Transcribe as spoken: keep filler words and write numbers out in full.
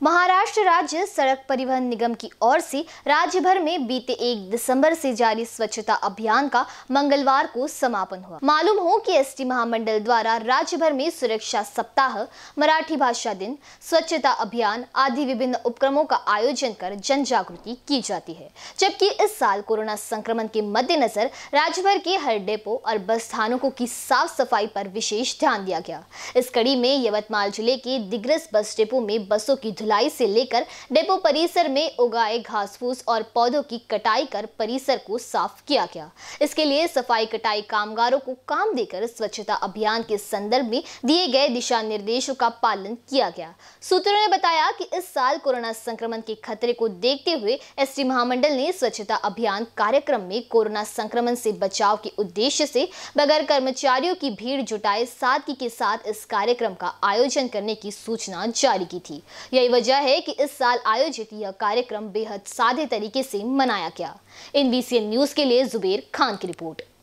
महाराष्ट्र राज्य सड़क परिवहन निगम की ओर से राज्य भर में बीते एक दिसंबर से जारी स्वच्छता अभियान का मंगलवार को समापन हुआ। मालूम हो कि एसटी महामंडल द्वारा राज्य भर में सुरक्षा सप्ताह, मराठी भाषा दिन, स्वच्छता अभियान आदि विभिन्न उपक्रमों का आयोजन कर जन जागृति की जाती है। जबकि इस साल कोरोना संक्रमण के मद्देनजर राज्य भर के हर डिपो और बस स्थानकों की साफ सफाई पर विशेष ध्यान दिया गया। इस कड़ी में यवतमाल जिले के दिग्रस बस डिपो में बसों की धुलाई से लेकर डिपो परिसर में उगाए घास फूस और पौधों की कटाई कर परिसर को साफ किया गया। इसके लिए सफाई कटाई कामगारों को काम देकर स्वच्छता अभियान के संदर्भ में दिए गए दिशा निर्देशों का पालन किया गया। सूत्रों ने बताया कि इस साल कोरोना संक्रमण के खतरे को देखते हुए एसटी महामंडल ने स्वच्छता अभियान कार्यक्रम में कोरोना संक्रमण से बचाव के उद्देश्य से बगैर कर्मचारियों की भीड़ जुटाए सादगी के साथ इस कार्यक्रम का आयोजन करने की सूचना जारी की थी। यही वजह है कि इस साल आयोजित यह कार्यक्रम बेहद सादे तरीके से मनाया गया। एनवीसीएन न्यूज के लिए जुबेर खान की रिपोर्ट।